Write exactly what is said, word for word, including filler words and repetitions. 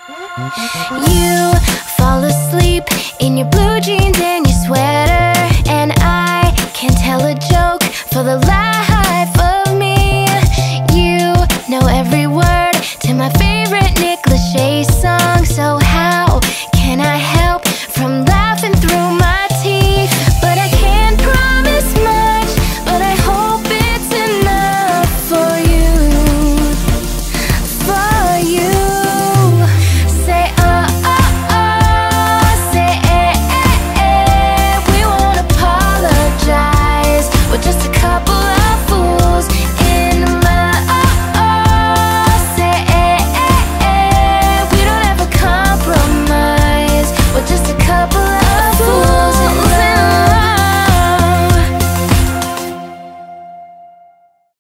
You fall asleep in your blue jeans and your sweat